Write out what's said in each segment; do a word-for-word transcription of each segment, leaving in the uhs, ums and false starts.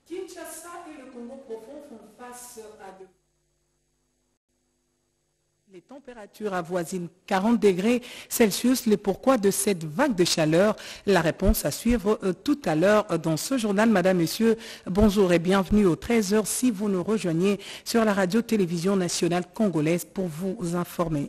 Kinshasa et le Congo profond font face à de... Les températures avoisinent quarante degrés Celsius. Le pourquoi de cette vague de chaleur? La réponse à suivre euh, tout à l'heure dans ce journal. Madame, Monsieur, bonjour et bienvenue aux treize heures si vous nous rejoignez sur la radio-télévision nationale congolaise pour vous informer.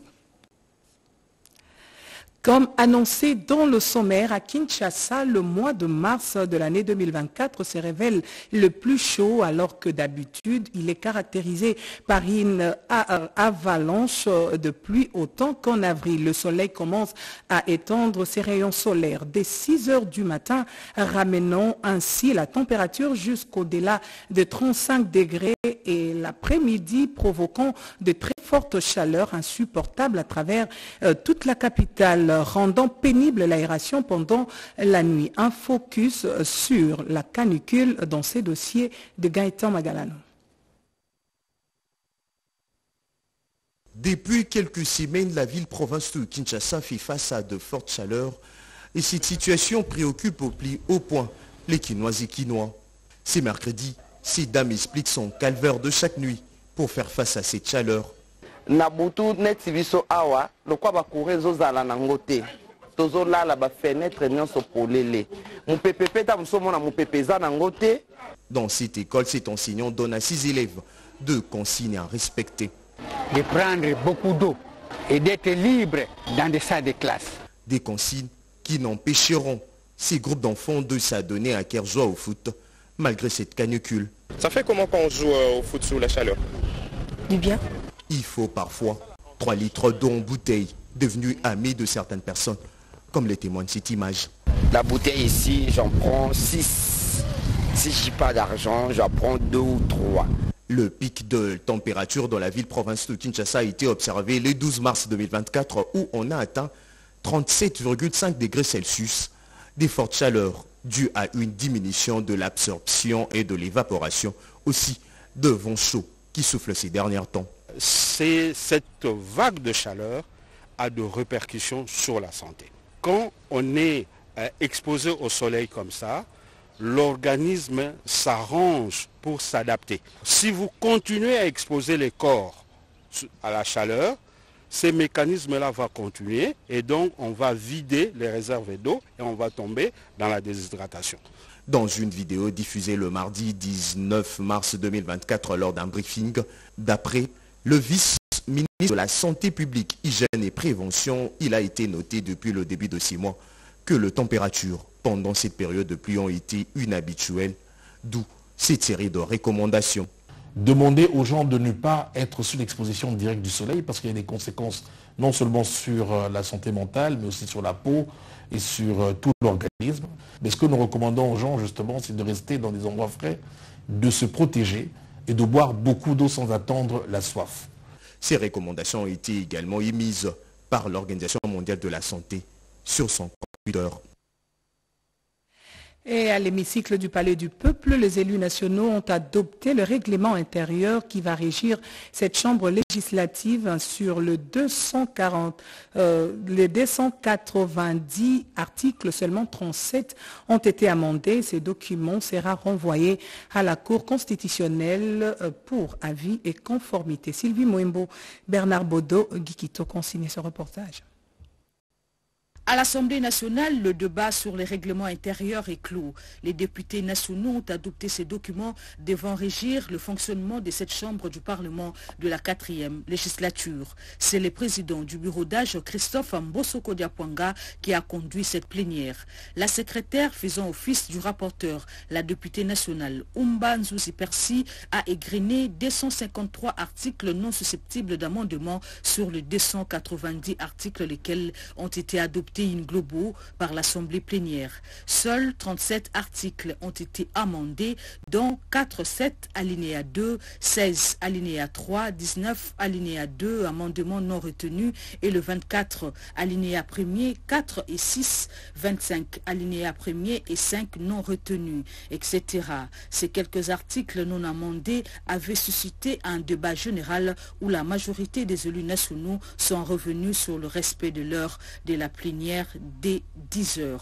Comme annoncé dans le sommaire, à Kinshasa, le mois de mars de l'année deux mille vingt-quatre se révèle le plus chaud alors que d'habitude, il est caractérisé par une avalanche de pluie autant qu'en avril. Le soleil commence à étendre ses rayons solaires dès six heures du matin, ramenant ainsi la température jusqu'au-delà de trente-cinq degrés et l'après-midi provoquant de très fortes chaleurs insupportables à travers euh, toute la capitale, rendant pénible l'aération pendant la nuit. Un focus sur la canicule dans ces dossiers de Gaëtan Magalano. Depuis quelques semaines, la ville-province de Kinshasa fait face à de fortes chaleurs et cette situation préoccupe au plus haut point les Kinois et Kinois. C'est mercredi, ces dames expliquent son calvaire de chaque nuit pour faire face à cette chaleur. Nabutu neti biso awa lokwa bakure zozala na ngote tozolala ba fenêtre nyonso polele mupepepe ta musomona mupepeza na ngote. Dans cette école, cet enseignant donne à ses élèves deux consignes à respecter. De prendre beaucoup d'eau et d'être libre dans des salles de classe. Des consignes qui n'empêcheront ces groupes d'enfants de s'adonner à cœur joie au foot malgré cette canicule. Ça fait comment quand on joue au foot sous la chaleur? Du bien. Il faut parfois trois litres d'eau en bouteille, devenue amie de certaines personnes, comme le témoigne cette image. La bouteille ici, j'en prends six. Si j'ai pas d'argent, j'en prends deux ou trois. Le pic de température dans la ville-province de Kinshasa a été observé le douze mars deux mille vingt-quatre où on a atteint trente-sept virgule cinq degrés Celsius. Des fortes chaleurs dues à une diminution de l'absorption et de l'évaporation, aussi de vents chauds qui soufflent ces derniers temps. C'est cette vague de chaleur a de répercussions sur la santé. Quand on est euh, exposé au soleil comme ça, l'organisme s'arrange pour s'adapter. Si vous continuez à exposer les corps à la chaleur, ces mécanismes-là vont continuer et donc on va vider les réserves d'eau et on va tomber dans la déshydratation. Dans une vidéo diffusée le mardi dix-neuf mars deux mille vingt-quatre lors d'un briefing, d'après le vice-ministre de la Santé publique, Hygiène et Prévention, il a été noté depuis le début de ces mois que les températures pendant cette période de pluie ont été inhabituelles, d'où cette série de recommandations. Demander aux gens de ne pas être sous l'exposition directe du soleil parce qu'il y a des conséquences non seulement sur la santé mentale, mais aussi sur la peau et sur tout l'organisme. Mais ce que nous recommandons aux gens, justement, c'est de rester dans des endroits frais, de se protéger et de boire beaucoup d'eau sans attendre la soif. Ces recommandations ont été également émises par l'Organisation mondiale de la santé sur son Twitter. Et à l'hémicycle du Palais du Peuple, les élus nationaux ont adopté le règlement intérieur qui va régir cette chambre législative sur le deux cent quarante, euh, les deux cent quatre-vingt-dix articles, seulement trente-sept ont été amendés. Ces documents seront renvoyés à la Cour constitutionnelle pour avis et conformité. Sylvie Moembo, Bernard Bodo, Guikito consigne ce reportage. À l'Assemblée nationale, le débat sur les règlements intérieurs est clos. Les députés nationaux ont adopté ces documents devant régir le fonctionnement de cette chambre du Parlement de la quatrième législature. C'est le président du bureau d'âge, Christophe Mbosoko Diapwanga, qui a conduit cette plénière. La secrétaire faisant office du rapporteur, la députée nationale Oumba Nzouzi Persi, a égrené deux cent cinquante-trois articles non susceptibles d'amendement sur les deux cent quatre-vingt-dix articles lesquels ont été adoptés in globo par l'Assemblée plénière. Seuls trente-sept articles ont été amendés, dont quatre sept alinéa deux, seize alinéa trois, dix-neuf alinéa deux, amendements non retenus, et le vingt-quatre alinéa premier, quatre et six, vingt-cinq alinéa premier et cinq non retenus, et cetera. Ces quelques articles non amendés avaient suscité un débat général où la majorité des élus nationaux sont revenus sur le respect de l'heure de la plénière dès dix heures.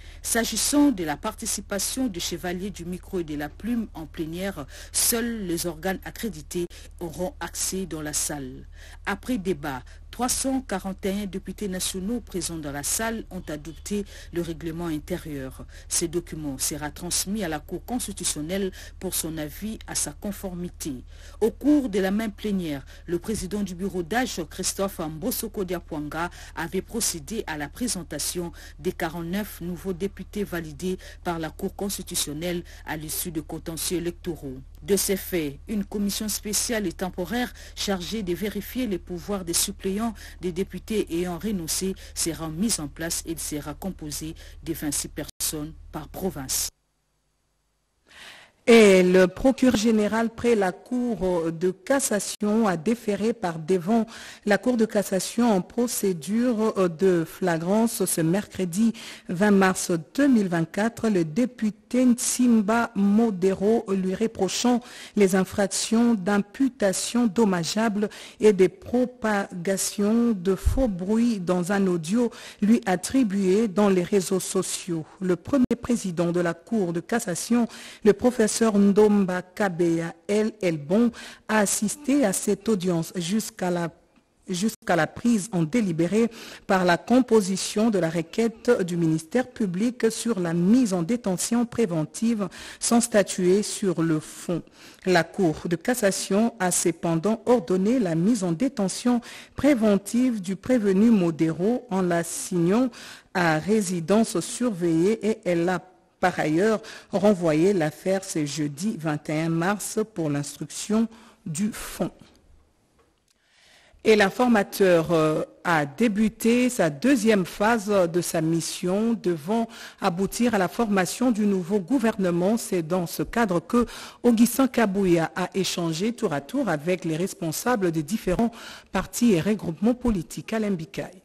S'agissant de la participation du chevalier du micro et de la plume en plénière, seuls les organes accrédités auront accès dans la salle. Après débat, trois cent quarante et un députés nationaux présents dans la salle ont adopté le règlement intérieur. Ce document sera transmis à la Cour constitutionnelle pour son avis à sa conformité. Au cours de la même plénière, le président du bureau d'âge, Christophe Mbosoko Diapwanga, avait procédé à la présentation des quarante-neuf nouveaux députés validés par la Cour constitutionnelle à l'issue de contentieux électoraux. De ces faits, une commission spéciale et temporaire chargée de vérifier les pouvoirs des suppléants des députés ayant renoncé sera mise en place et sera composée de vingt-six personnes par province. Et le procureur général près la Cour de cassation a déféré par devant la Cour de cassation en procédure de flagrance ce mercredi vingt mars deux mille vingt-quatre. Le député Nsimba Modero lui reprochant les infractions d'imputation dommageable et de propagation de faux bruits dans un audio lui attribué dans les réseaux sociaux. Le premier président de la Cour de cassation, le professeur Ndomba Kabeya El Elbon, a assisté à cette audience jusqu'à la jusqu'à la prise en délibéré par la composition de la requête du ministère public sur la mise en détention préventive sans statuer sur le fond. La Cour de cassation a cependant ordonné la mise en détention préventive du prévenu Modero en l'assignant à résidence surveillée et elle a par ailleurs renvoyé l'affaire ce jeudi vingt et un mars pour l'instruction du fond. Et l'informateur a débuté sa deuxième phase de sa mission devant aboutir à la formation du nouveau gouvernement. C'est dans ce cadre que Augustin Kabouya a échangé tour à tour avec les responsables des différents partis et regroupements politiques. Alain Bikaï.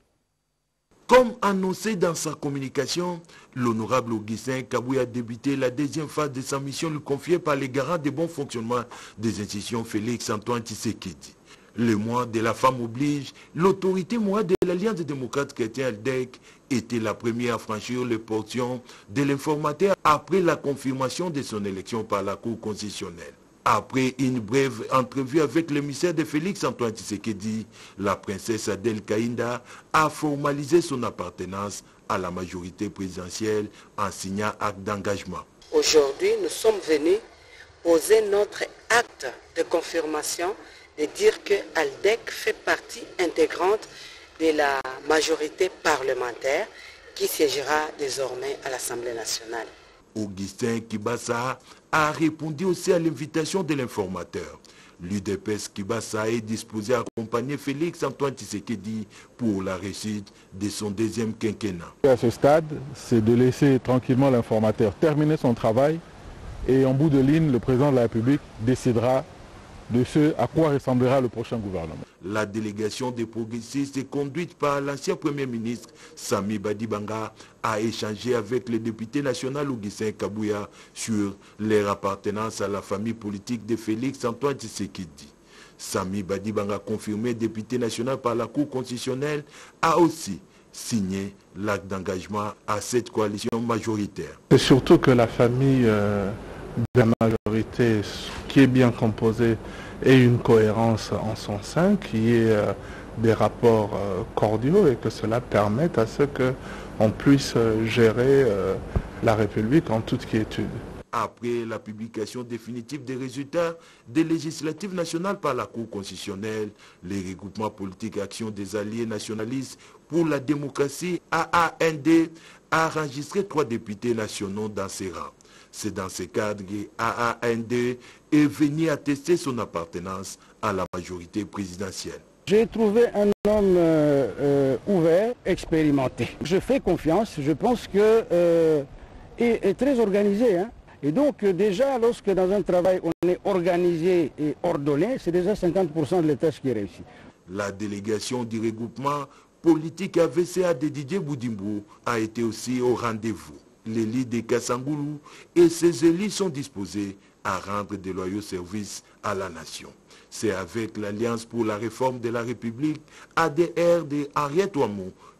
Comme annoncé dans sa communication, l'honorable Augustin Kabouya a débuté la deuxième phase de sa mission lui confiée par les garants de bon fonctionnement des institutions Félix Antoine Tshisekedi. Le mois de la femme oblige, l'autorité morale de l'Alliance des démocrates chrétiens L D E C était la première à franchir les portions de l'informateur après la confirmation de son élection par la Cour constitutionnelle. Après une brève entrevue avec l'émissaire de Félix Antoine Tshisekedi, la princesse Adèle Kaïnda a formalisé son appartenance à la majorité présidentielle en signant acte d'engagement. Aujourd'hui, nous sommes venus poser notre acte de confirmation de dire que L D E C fait partie intégrante de la majorité parlementaire qui siégera désormais à l'Assemblée nationale. Augustin Kibasa a répondu aussi à l'invitation de l'informateur. L'U D P S Kibasa est disposé à accompagner Félix Antoine Tshisekedi pour la réussite de son deuxième quinquennat. À ce stade, c'est de laisser tranquillement l'informateur terminer son travail et en bout de ligne, le président de la République décidera de ce à quoi ressemblera le prochain gouvernement. La délégation des progressistes conduite par l'ancien Premier ministre Sami Badibanga a échangé avec le député national Augustin Kabouya sur leur appartenance à la famille politique de Félix Antoine Tshisekedi. Sami Badibanga, confirmé député national par la Cour constitutionnelle, a aussi signé l'acte d'engagement à cette coalition majoritaire. C'est surtout que la famille euh, de la majorité qui est bien composée ait une cohérence en son sein, qui ait euh, des rapports euh, cordiaux et que cela permette à ce qu'on puisse euh, gérer euh, la République en toute quiétude. Après la publication définitive des résultats des législatives nationales par la Cour constitutionnelle, les regroupements politiques Action des alliés nationalistes pour la démocratie A A N D a enregistré trois députés nationaux dans ses rangs. C'est dans ce cadre que A A N D est venu attester son appartenance à la majorité présidentielle. J'ai trouvé un homme euh, euh, ouvert, expérimenté. Je fais confiance, je pense qu'il euh, est, est très organisé. Hein. Et donc déjà, lorsque dans un travail on est organisé et ordonné, c'est déjà cinquante pour cent de les tâches qui réussissent. La délégation du regroupement politique A V C A de Didier Boudimbo a été aussi au rendez-vous. L'élite de Kassangoulou et ses élites sont disposés à rendre de loyaux services à la nation. C'est avec l'Alliance pour la réforme de la République A D R de Henriette Ouamou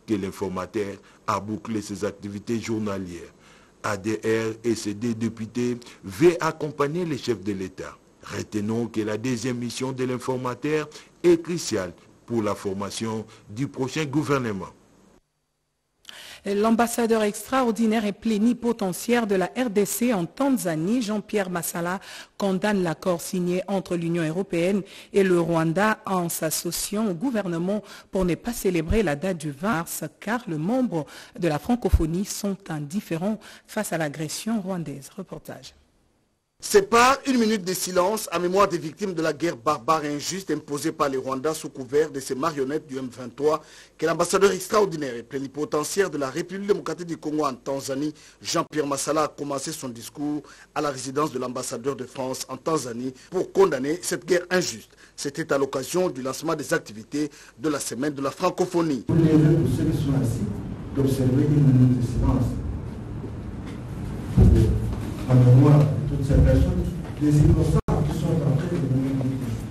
que l'informateur a bouclé ses activités journalières. A D R et ses deux députés veulent accompagner les chefs de l'État. Retenons que la deuxième mission de l'informateur est cruciale pour la formation du prochain gouvernement. L'ambassadeur extraordinaire et plénipotentiaire de la R D C en Tanzanie, Jean-Pierre Massala, condamne l'accord signé entre l'Union européenne et le Rwanda en s'associant au gouvernement pour ne pas célébrer la date du vingt mars, car les membres de la francophonie sont indifférents face à l'agression rwandaise. Reportage. C'est par une minute de silence à mémoire des victimes de la guerre barbare et injuste imposée par les Rwandais sous couvert de ces marionnettes du M vingt-trois que l'ambassadeur extraordinaire et plénipotentiaire de la République démocratique du Congo en Tanzanie, Jean-Pierre Massala, a commencé son discours à la résidence de l'ambassadeur de France en Tanzanie pour condamner cette guerre injuste. C'était à l'occasion du lancement des activités de la semaine de la francophonie. Pour les pour ceux qui sont assis, d'observer une minute de silence. En mémoire de toutes ces personnes, les innocents qui sont en train de mourir.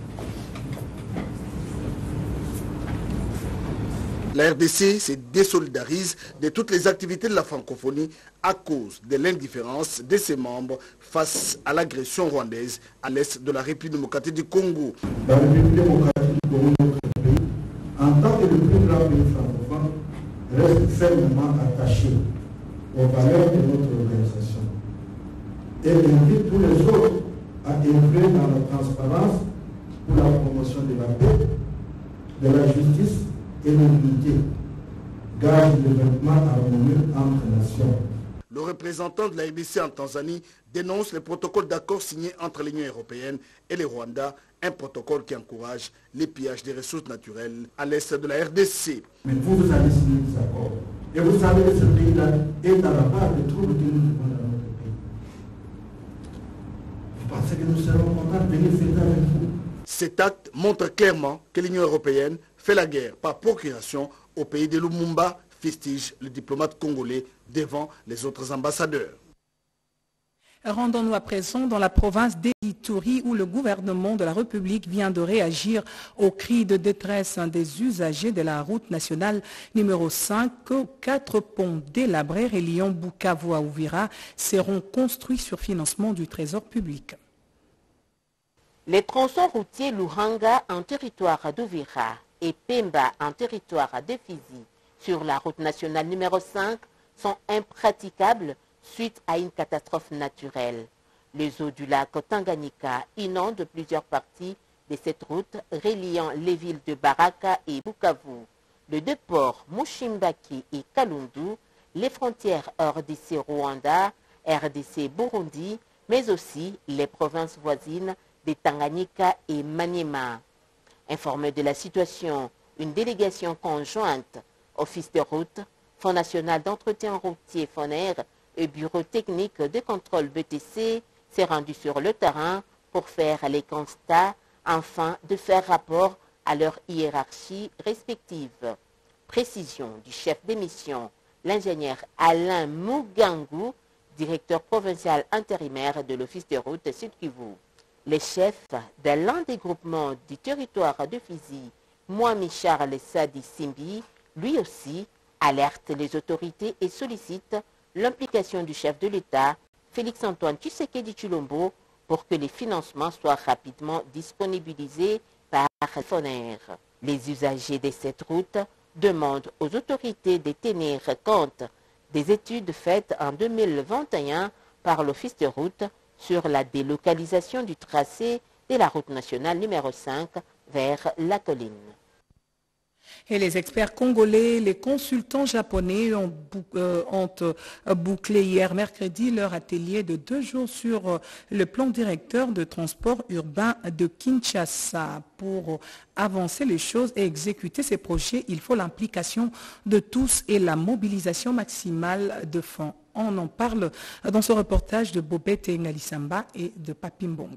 La R D C se désolidarise de toutes les activités de la francophonie à cause de l'indifférence de ses membres face à l'agression rwandaise à l'est de la République démocratique du Congo. La République démocratique du Congo, notre pays, en tant que le plus grand pays francophone, reste fermement attaché aux valeurs de notre organisation. Et invite tous les autres à œuvrer dans la transparence pour la promotion de la paix, de la justice et de l'unité, gage de développement harmonieux entre nations. Le représentant de la R D C en Tanzanie dénonce le protocole d'accord signé entre l'Union européenne et le Rwanda, un protocole qui encourage les pillages des ressources naturelles à l'est de la R D C. Mais vous, vous avez signé des accords. Et vous savez que ce pays-là est dans la part de troubles que nous devons dans notre pays. Parce que nous serons contents de venir fêter avec vous. Cet acte montre clairement que l'Union européenne fait la guerre par procuration au pays de Lumumba, fustige le diplomate congolais devant les autres ambassadeurs. Rendons-nous à présent dans la province d'Ituri où le gouvernement de la République vient de réagir aux cris de détresse des usagers de la route nationale numéro cinq. Quatre ponts délabrés reliant Bukavu à Uvira seront construits sur financement du Trésor public. Les tronçons routiers Luhanga en territoire d'Uvira et Pemba en territoire de Fizi sur la route nationale numéro cinq sont impraticables suite à une catastrophe naturelle. Les eaux du lac Tanganyika inondent plusieurs parties de cette route reliant les villes de Baraka et Bukavu, les deux ports Mushimbaki et Kalundu, les frontières R D C-Rwanda, R D C-Burundi, mais aussi les provinces voisines de Tanganyika et Maniema. Informé de la situation, une délégation conjointe, Office de route, Fonds national d'entretien routier FONER et Bureau technique de contrôle B T C s'est rendu sur le terrain pour faire les constats afin de faire rapport à leur hiérarchie respective. Précision du chef de mission, l'ingénieur Alain Mugangu, directeur provincial intérimaire de l'Office de route Sud-Kivu. Les chefs de l'un des groupements du territoire de Fizi, Mwami Charles Sadi Simbi, lui aussi alerte les autorités et sollicite l'implication du chef de l'État, Félix-Antoine Tshisekedi Tshilombo, pour que les financements soient rapidement disponibilisés par FONER. Les usagers de cette route demandent aux autorités de tenir compte des études faites en deux mille vingt et un par l'Office de route sur la délocalisation du tracé de la route nationale numéro cinq vers la colline. Et les experts congolais, les consultants japonais ont, bou euh, ont euh, bouclé hier mercredi leur atelier de deux jours sur euh, le plan directeur de transport urbain de Kinshasa. Pour avancer les choses et exécuter ces projets, il faut l'implication de tous et la mobilisation maximale de fonds. On en parle dans ce reportage de Bobette Ngalisamba et de Papi Mbongo.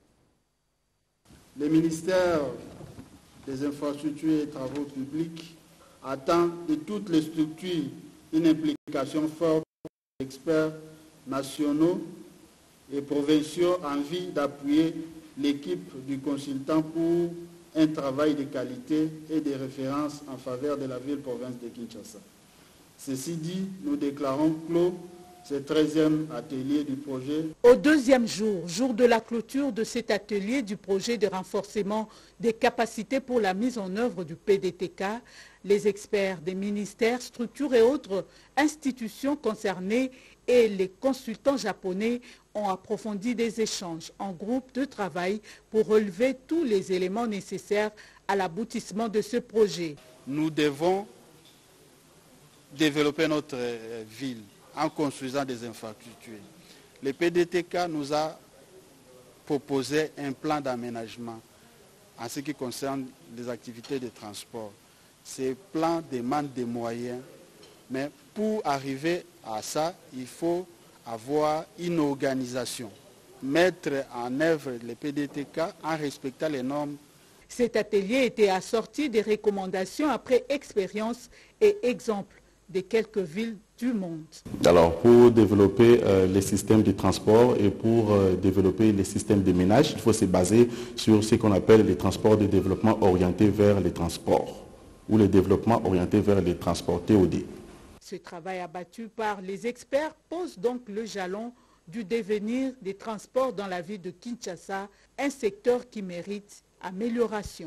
Le ministère des infrastructures et travaux publics attend de toutes les structures une implication forte d'experts nationaux et provinciaux en vue d'appuyer l'équipe du consultant pour un travail de qualité et des références en faveur de la ville-province de Kinshasa. Ceci dit, nous déclarons clos ce treizième atelier du projet. Au deuxième jour, jour de la clôture de cet atelier du projet de renforcement des capacités pour la mise en œuvre du P D T K, les experts des ministères, structures et autres institutions concernées et les consultants japonais ont approfondi des échanges en groupe de travail pour relever tous les éléments nécessaires à l'aboutissement de ce projet. Nous devons développer notre ville en construisant des infrastructures. Le P D T K nous a proposé un plan d'aménagement en ce qui concerne les activités de transport. Ce plan demande des moyens, mais pour arriver à ça, il faut avoir une organisation, mettre en œuvre le P D T K en respectant les normes. Cet atelier était assorti des recommandations après expérience et exemple de quelques villes du monde. Alors, pour développer euh, les systèmes de transport et pour euh, développer les systèmes de ménage, il faut se baser sur ce qu'on appelle les transports de développement orientés vers les transports ou le développement orienté vers les transports T O D. Ce travail abattu par les experts pose donc le jalon du devenir des transports dans la ville de Kinshasa, un secteur qui mérite amélioration.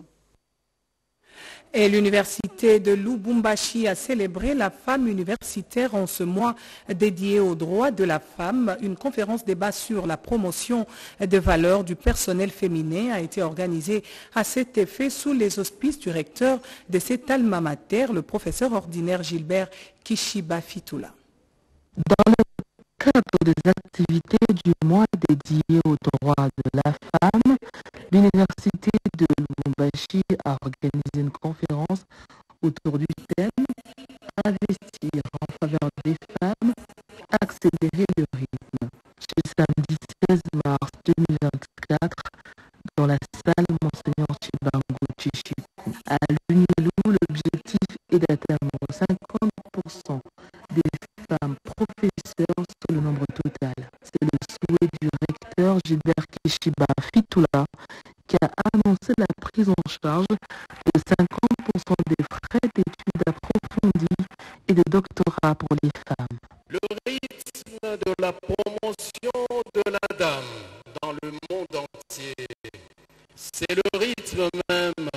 Et l'université de Lubumbashi a célébré la femme universitaire en ce mois dédié aux droits de la femme. Une conférence débat sur la promotion des valeurs du personnel féminin a été organisée à cet effet sous les auspices du recteur de cet alma mater, le professeur ordinaire Gilbert Kishiba Fitula. Dans le cadre des activités du mois dédié aux droits de la femme, l'université de Lubumbashi a organisé une conférence autour du thème « Investir en faveur des femmes, accélérer le rythme » ce samedi seize mars deux mille vingt-quatre dans la salle Monseigneur Chibango Chichiku. À l'UNILU, l'objectif est d'atteindre cinquante pour cent des femmes professeurs sur le nombre total. C'est le souhait du recteur Gilbert Kishiba Fitula qui a annoncé la prise en charge de cinquante pour cent des frais d'études approfondies et de doctorat pour les femmes. Le rythme de la promotion de la dame dans le monde entier, c'est le rythme même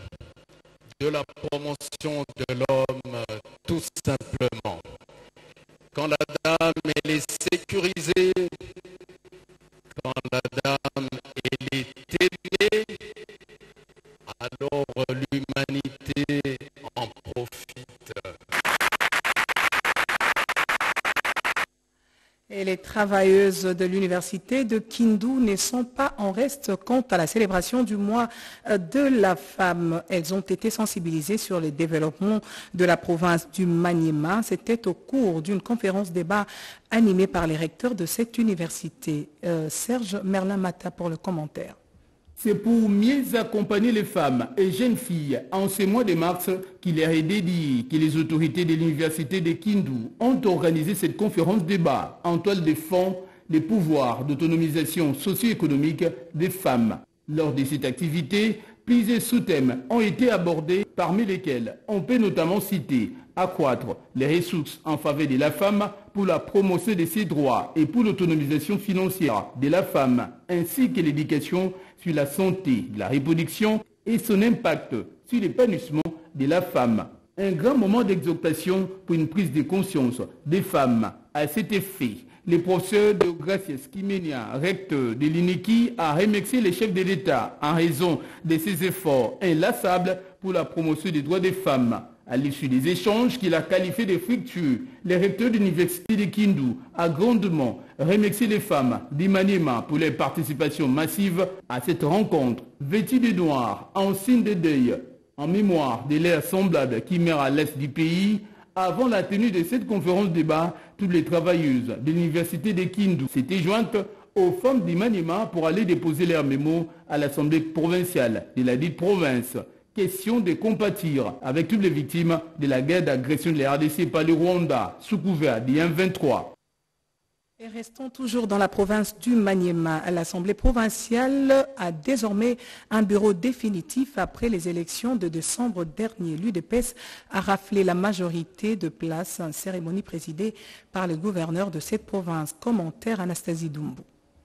de la promotion de l'homme tout simplement. Quand la dame elle est sécurisée, quand la dame elle est aimée, alors l'humanité en profite. Et les travailleuses de l'université de Kindu ne sont pas en reste quant à la célébration du mois de la femme. Elles ont été sensibilisées sur le développement de la province du Maniema. C'était au cours d'une conférence débat animée par les recteurs de cette université. Euh, Serge Merlin-Mata pour le commentaire. C'est pour mieux accompagner les femmes et jeunes filles en ce mois de mars qu'il est dédié que les autorités de l'université de Kindu ont organisé cette conférence débat en toile de fond des pouvoirs d'autonomisation socio-économique des femmes. Lors de cette activité, plusieurs sous-thèmes ont été abordés, parmi lesquels on peut notamment citer accroître les ressources en faveur de la femme pour la promotion de ses droits et pour l'autonomisation financière de la femme, ainsi que l'éducation sur la santé, la reproduction et son impact sur l'épanouissement de la femme. Un grand moment d'exaltation pour une prise de conscience des femmes. À cet effet, le professeur de Gracias Kimenia, recteur de l'I N E K I, a remercié les chefs de l'État en raison de ses efforts inlassables pour la promotion des droits des femmes. À l'issue des échanges qu'il a qualifiés de fructueux, le recteur de l'université de Kindu a grandement remercié les femmes d'Imaniema pour leur participation massive à cette rencontre. Vêtues de noir, en signe de deuil, en mémoire de l'ère semblable qui meurt à l'est du pays, avant la tenue de cette conférence débat, toutes les travailleuses de l'université de Kindu s'étaient jointes aux femmes d'Imaniema pour aller déposer leurs mémos à l'Assemblée provinciale de la dite province. Question de compatir avec toutes les victimes de la guerre d'agression de la R D C par le Rwanda, sous couvert du M vingt-trois. Et restons toujours dans la province du Maniema. L'Assemblée provinciale a désormais un bureau définitif après les élections de décembre dernier. L'U D P S a raflé la majorité de places, une cérémonie présidée par le gouverneur de cette province. Commentaire Anastasie Doumbou.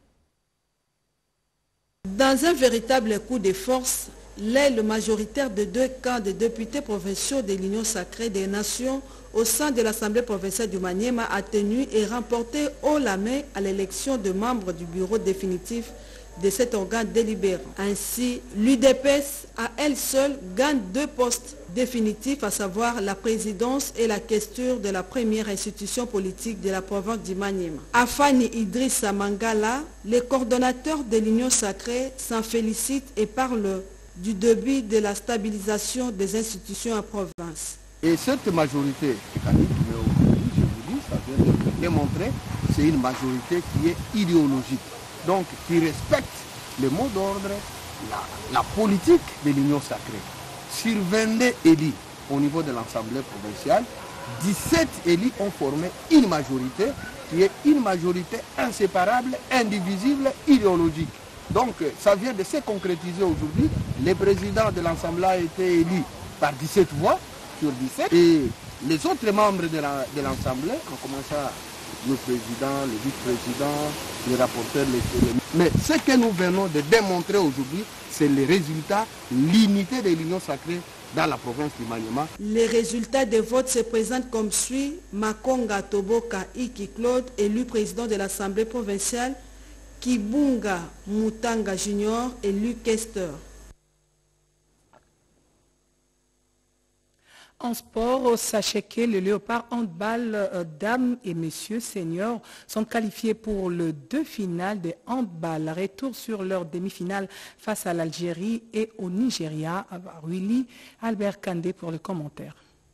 Dans un véritable coup de force, l'aile majoritaire de deux camps de députés provinciaux de l'Union sacrée des nations au sein de l'Assemblée provinciale du Maniema a tenu et remporté haut la main à l'élection de membres du bureau définitif de cet organe délibérant. Ainsi, l'U D P S à elle seule gagne deux postes définitifs, à savoir la présidence et la questure de la première institution politique de la province du Maniema. Afani Idrissa Mangala, le coordonnateur de l'Union sacrée, s'en félicite et parle du début de la stabilisation des institutions en province. Et cette majorité, je vous dis, ça vient de le démontrer, c'est une majorité qui est idéologique, donc qui respecte le mot d'ordre, la, la politique de l'Union sacrée. Sur vingt-deux élus au niveau de l'Assemblée provinciale, dix-sept élus ont formé une majorité qui est une majorité inséparable, indivisible, idéologique. Donc ça vient de se concrétiser aujourd'hui. Le président de l'Assemblée a été élu par dix-sept voix sur dix-sept et les autres membres de l'Assemblée, en commençant le président, le vice-président, les rapporteurs, les... Mais ce que nous venons de démontrer aujourd'hui, c'est le résultat, l'unité de l'Union sacrée dans la province du Maniema. Les résultats des votes se présentent comme suit. Makonga Toboka Iki Claude, élu président de l'Assemblée provinciale, Kibunga Mutanga Junior, élu questeur. En sport, sachez que le Léopard handball euh, dames et messieurs seniors sont qualifiés pour le deux finales de handball. Retour sur leur demi-finale face à l'Algérie et au Nigeria. Willy Albert Kandé pour le commentaire.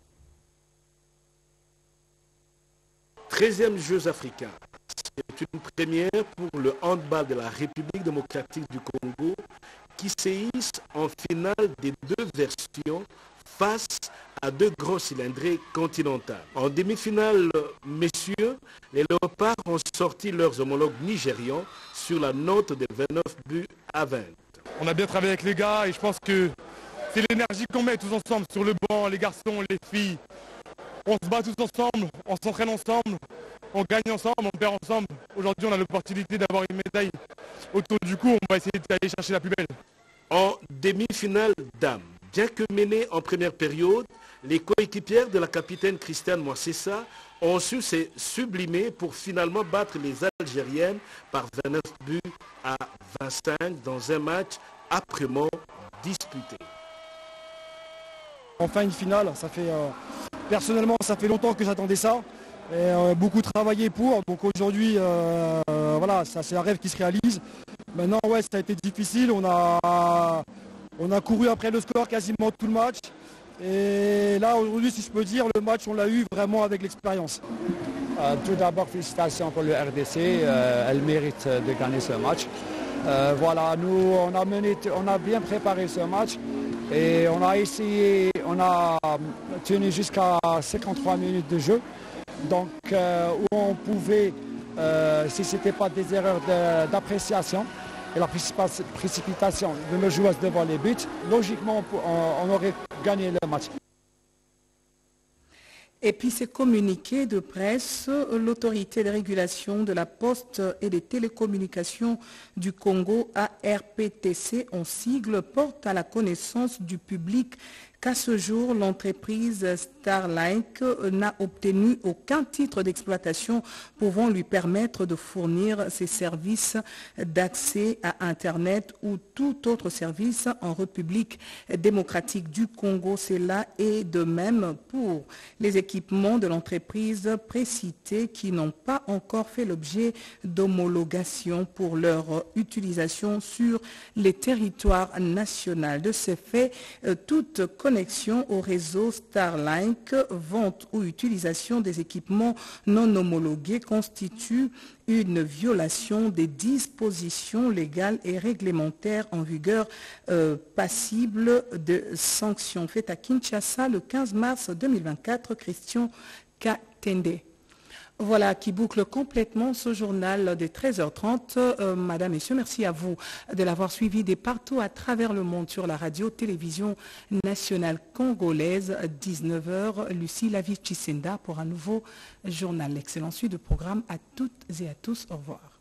treizième Jeux africains. C'est une première pour le handball de la République démocratique du Congo qui séhisse en finale des deux versions face à deux grands cylindrés continentaux. En demi-finale, messieurs, les Léopards ont sorti leurs homologues nigérians sur la note de vingt-neuf buts à vingt. On a bien travaillé avec les gars et je pense que c'est l'énergie qu'on met tous ensemble sur le banc, les garçons, les filles. On se bat tous ensemble, on s'entraîne ensemble, on gagne ensemble, on perd ensemble. Aujourd'hui, on a l'opportunité d'avoir une médaille autour du cou. On va essayer d'aller chercher la plus belle. En demi-finale dames, bien que menées en première période, les coéquipières de la capitaine Christiane Moissessa ont su se sublimer pour finalement battre les Algériennes par vingt-neuf buts à vingt-cinq dans un match âprement disputé. Enfin une finale, ça fait euh, personnellement ça fait longtemps que j'attendais ça. Et, euh, beaucoup travaillé pour, donc aujourd'hui euh, euh, voilà, ça c'est un rêve qui se réalise. Maintenant ouais, ça a été difficile, on a, on a couru après le score quasiment tout le match. Et là aujourd'hui, si je peux dire, le match on l'a eu vraiment avec l'expérience. Euh, tout d'abord félicitations pour le R D C, euh, elle mérite de gagner ce match. Euh, voilà, nous on a, mené, on a bien préparé ce match et on a essayé, on a tenu jusqu'à cinquante-trois minutes de jeu. Donc euh, où on pouvait, euh, si ce n'était pas des erreurs d'appréciation et la précipitation de nos joueurs devant les buts, logiquement on, on aurait gagné le match. Et puis ces communiqués de presse, l'autorité de régulation de la poste et des télécommunications du Congo, A R P T C en sigle, porte à la connaissance du public qu'à ce jour, l'entreprise Starlink n'a obtenu aucun titre d'exploitation pouvant lui permettre de fournir ses services d'accès à Internet ou tout autre service en République démocratique du Congo. Cela est de même pour les équipements de l'entreprise précitée qui n'ont pas encore fait l'objet d'homologation pour leur utilisation sur les territoires nationaux. De ce fait, toute connexion au réseau Starlink, vente ou utilisation des équipements non homologués constitue une violation des dispositions légales et réglementaires en vigueur euh, passible de sanctions. Fait à Kinshasa le quinze mars deux mille vingt-quatre, Christian Katende. Voilà qui boucle complètement ce journal de treize heures trente. Euh, Madame, Messieurs, merci à vous de l'avoir suivi de partout à travers le monde sur la radio-télévision nationale congolaise. dix-neuf heures, Lucie Laviche Chisenda pour un nouveau journal. Excellent suite de programme à toutes et à tous. Au revoir.